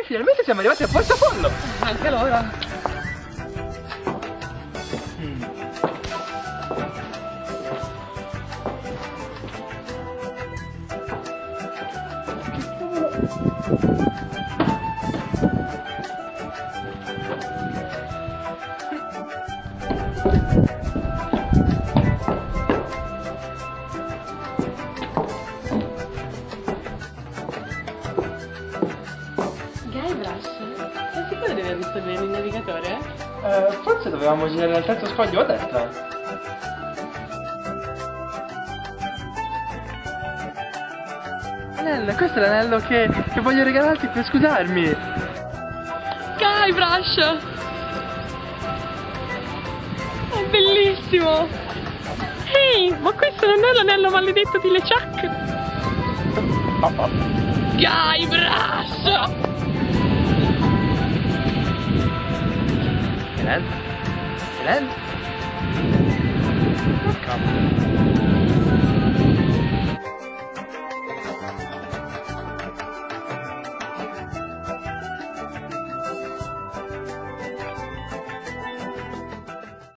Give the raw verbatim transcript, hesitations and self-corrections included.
finalmente siamo arrivati a Portapollo. Anche loro. Sei sicuro di aver visto bene il navigatore? Eh, forse dovevamo girare al terzo scoglio a destra. Anello, questo è l'anello che, che voglio regalarti per scusarmi. Guybrush! È bellissimo! Ehi, ma questo non è l'anello maledetto di LeChuck? Guybrush! Helen? Helen? Oh, cavolo.